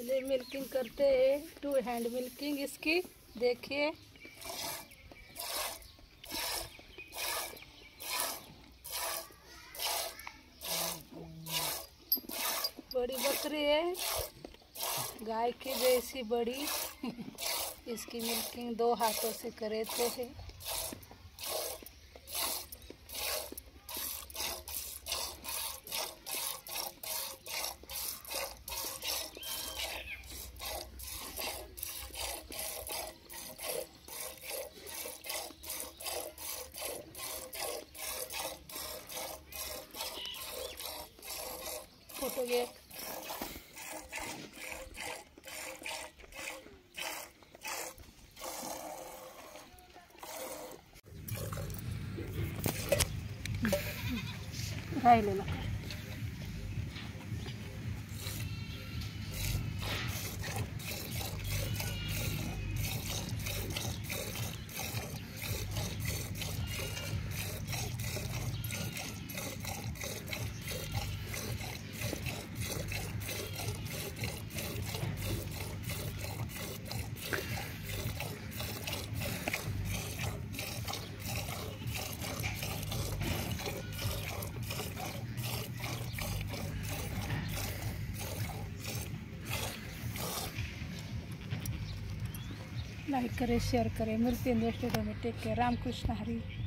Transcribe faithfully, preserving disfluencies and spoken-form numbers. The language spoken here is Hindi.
ले मिल्किंग करते हैं, टू हैंड मिल्किंग इसकी। देखिए बड़ी बकरी है, गाय की जैसी बड़ी। इसकी मिल्किंग दो हाथों से करते हैं। फोटो ये राहिलेला लाइक करें, शेयर करें। मिलते हैं नेक्स्ट वीडियो में। Take care. राम कृष्ण हरी।